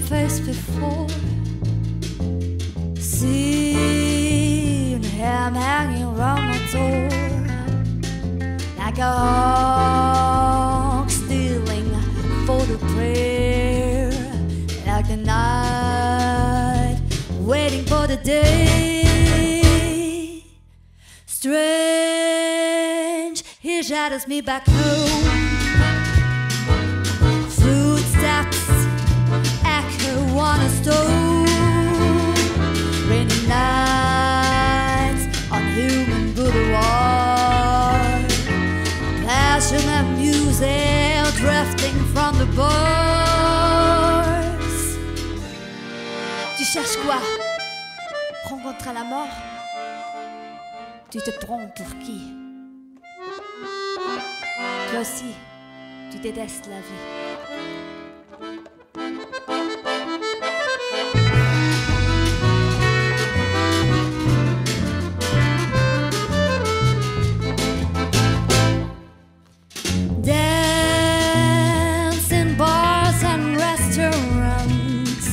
face before. Seen him hanging around my door like a hawk stealing for the prayer, like the night waiting for the day. Strange, he shadows me back home. Footsteps echo on a stone. Rainy nights on human boulevard. Passion and music drifting from the bars. Tu cherches quoi? Rencontrer la mort? Tu te trompes pour qui? Toi aussi, tu détestes la vie. Dance in bars and restaurants,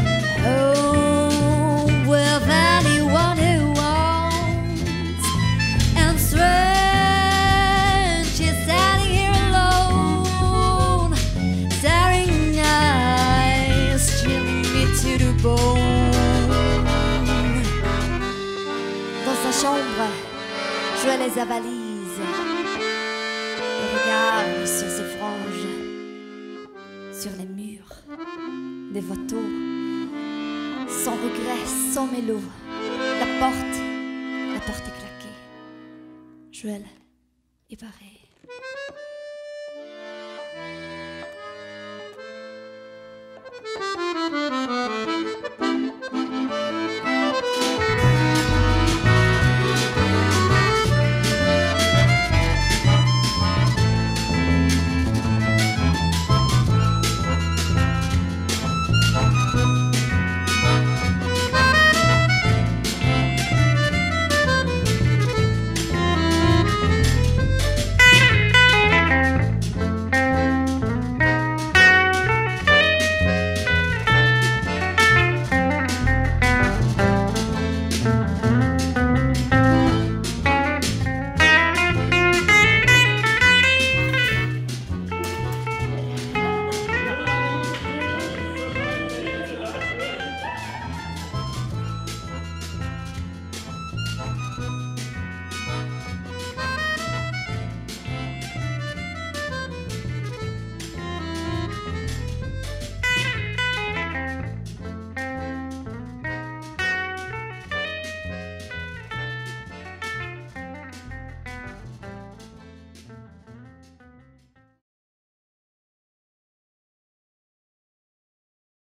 home with anyone who wants. And strange, she's standing here alone, staring eyes, chilling me to the bone. Dans sa chambre, jouait les avalises, le regard sur ses franges, sur les murs, des photos, sans regret, sans mélo. La porte est claquée. Joël est pareil.